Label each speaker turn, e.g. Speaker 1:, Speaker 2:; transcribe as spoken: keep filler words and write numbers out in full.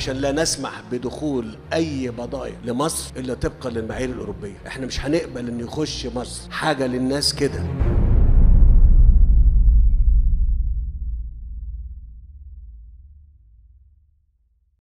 Speaker 1: عشان لا نسمح بدخول اي بضائع لمصر الا طبقا للمعايير الاوروبيه. احنا مش هنقبل ان يخش مصر حاجه للناس كده.